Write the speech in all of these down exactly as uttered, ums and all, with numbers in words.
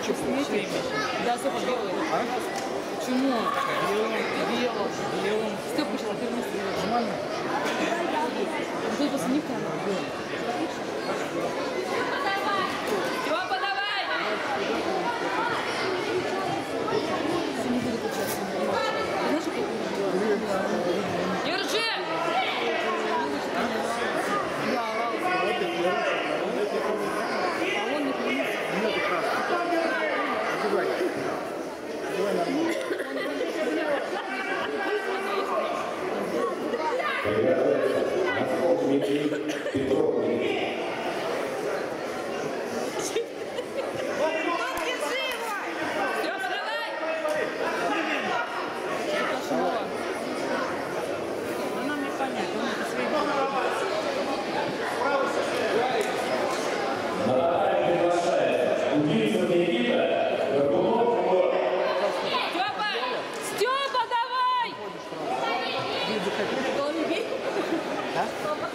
лучше светит. Да, Степа белый. А? Почему? Белым. Белым. Белым. Степа сейчас ты вместе. Нормально? Тут после них там. Степа, давай! Все не будет участвовать. Знаешь, как это было? Держи! Я орала. А он не понимает. Нет, красный. Одевай. Одевай нормально. Дмитрий Петров. Степа, давай! Ну, нам не понятно. Наталья приглашает. Убийца Никита. Горбунов. Степа! Степа, давай! Да?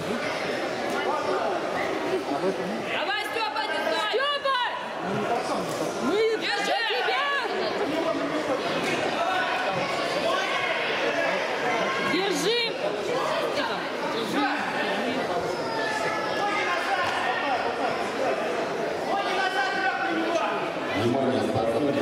А в этом? Давай, Степа, держи! Степа! Ну, не толком, не толком. Мы держи тебя! Держи! Внимание, спортсмены.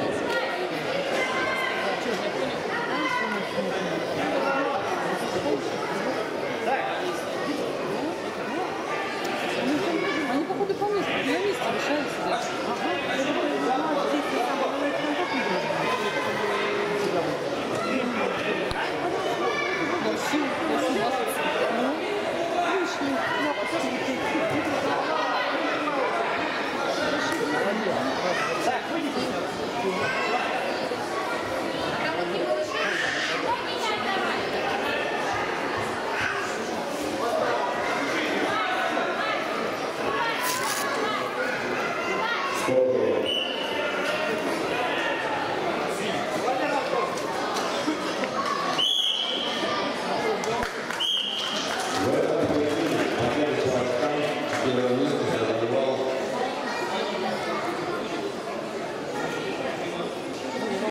Они, походу, по месту, на месте решаются. Да, сил, да, сил. Ну, вышли.